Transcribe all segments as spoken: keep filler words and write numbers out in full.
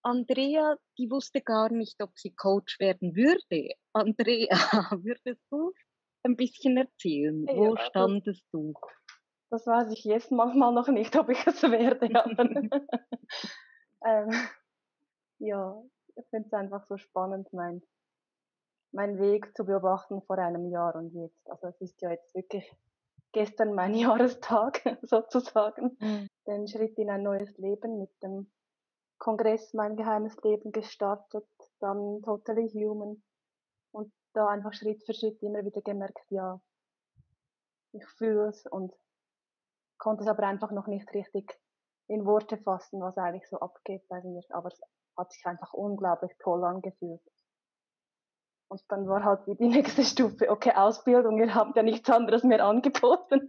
Andrea, die wusste gar nicht, ob sie Coach werden würde. Andrea, würdest du ein bisschen erzählen? Ja, Wo das standest du? das weiß ich jetzt manchmal noch nicht, ob ich es werde, aber ähm, ja, ich finde es einfach so spannend, mein mein Weg zu beobachten vor einem Jahr und jetzt. Also, es ist ja jetzt wirklich gestern mein Jahrestag sozusagen, Mhm. den Schritt in ein neues Leben mit dem Kongress Mein geheimes Leben gestartet, dann Totally Human und da einfach Schritt für Schritt immer wieder gemerkt, ja, ich fühle es und konnte es aber einfach noch nicht richtig in Worte fassen, was eigentlich so abgeht bei mir. Aber es hat sich einfach unglaublich toll angefühlt. Und dann war halt die, die nächste Stufe, okay, Ausbildung, ihr habt ja nichts anderes mehr angeboten.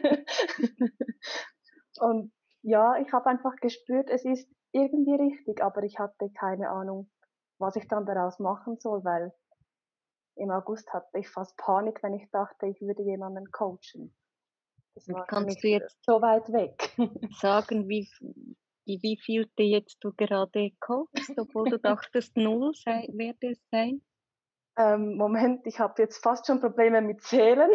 Und ja, ich habe einfach gespürt, es ist irgendwie richtig, aber ich hatte keine Ahnung, was ich dann daraus machen soll, weil im August hatte ich fast Panik, wenn ich dachte, ich würde jemanden coachen. Das Und war für kannst mich du jetzt so weit weg. sagen, wie, wie, wie vielte jetzt du gerade coachst, obwohl du dachtest, null sei, werde es sein? Ähm, Moment, ich habe jetzt fast schon Probleme mit Zählen.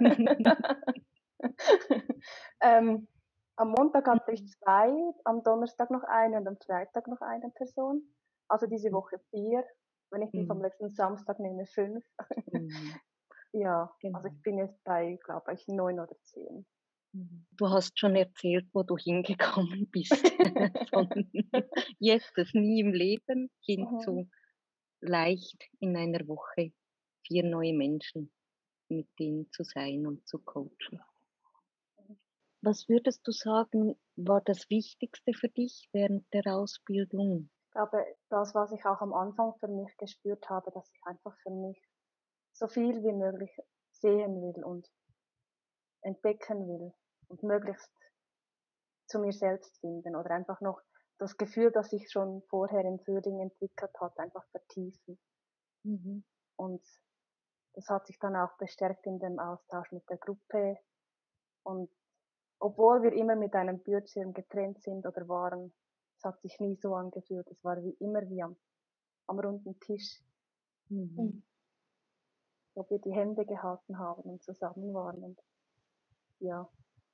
ähm, Am Montag hatte ich zwei, am Donnerstag noch eine und am Freitag noch eine Person. Also diese Woche vier. Wenn ich die vom Mhm. letzten Samstag nehme, fünf. Mhm. Ja, also ich Genau. bin jetzt bei, glaube ich, neun oder zehn. Mhm. Du hast schon erzählt, wo du hingekommen bist. Von jetzt das nie im Leben hin Mhm. zu leicht in einer Woche vier neue Menschen, mit denen zu sein und zu coachen. Was würdest du sagen, war das Wichtigste für dich während der Ausbildung? Ich glaube, das, was ich auch am Anfang für mich gespürt habe, dass ich einfach für mich so viel wie möglich sehen will und entdecken will und möglichst zu mir selbst finden oder einfach noch das Gefühl, das sich schon vorher im Frühling entwickelt hat, einfach vertiefen. Mhm. Und das hat sich dann auch bestärkt in dem Austausch mit der Gruppe. Und obwohl wir immer mit einem Bildschirm getrennt sind oder waren, es hat sich nie so angefühlt. Es war wie immer wie am, am runden Tisch, Mhm. wo wir die Hände gehalten haben und zusammen waren. Und ja,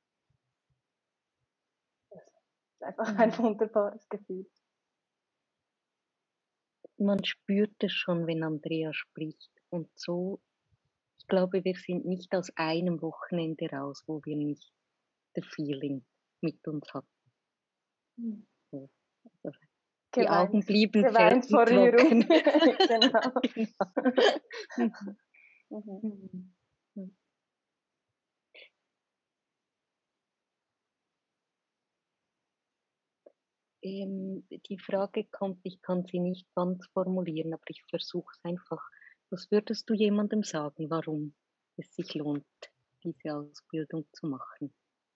das ist einfach ein Mhm. wunderbares Gefühl. Man spürt es schon, wenn Andrea spricht. Und so, ich glaube, wir sind nicht aus einem Wochenende raus, wo wir nicht das Feeling mit uns hatten. Mhm. So, also die Geweint, Augen blieben geweint selten vor Rührung. trocken. Genau. Genau. Mhm. Mhm. Mhm. Mhm. Ähm, die Frage kommt, ich kann sie nicht ganz formulieren, aber ich versuche es einfach. Was würdest du jemandem sagen, warum es sich lohnt, diese Ausbildung zu machen?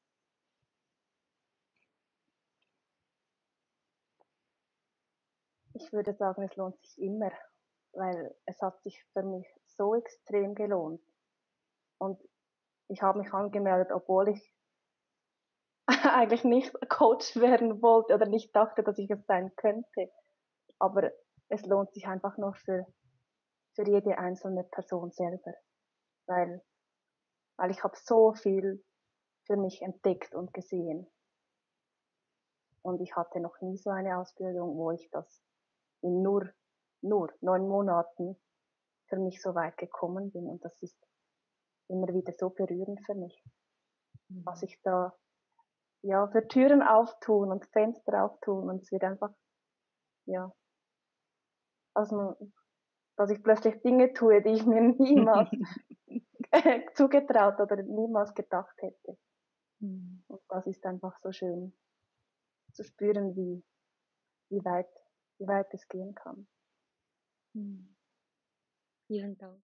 Ich würde sagen, es lohnt sich immer, weil es hat sich für mich so extrem gelohnt. Und ich habe mich angemeldet, obwohl ich eigentlich nicht Coach werden wollte oder nicht dachte, dass ich es sein könnte. Aber es lohnt sich einfach nur für, für jede einzelne Person selber, weil, weil ich habe so viel für mich entdeckt und gesehen. Und ich hatte noch nie so eine Ausbildung, wo ich das in nur, nur neun Monaten für mich so weit gekommen bin. Und das ist immer wieder so berührend für mich, was Mhm. ich da, ja, für Türen auftun und Fenster auftun und es wird einfach, ja, also, dass ich plötzlich Dinge tue, die ich mir niemals zugetraut oder niemals gedacht hätte. Mhm. Und das ist einfach so schön zu spüren, wie, wie weit, wie weit es gehen kann. Mhm. Vielen Dank.